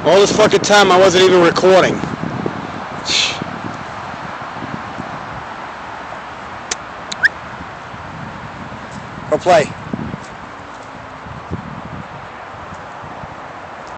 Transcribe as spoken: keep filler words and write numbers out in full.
All this fucking time I wasn't even recording. Go play.